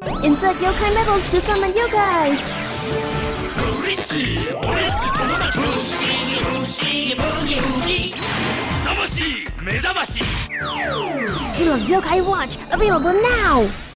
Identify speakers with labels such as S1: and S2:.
S1: Insert yokai medals to summon you guys!
S2: 俺っち友達不思議不思議ブギブギ勇ましい目覚まし
S1: Deluxe Yokai Watch available now!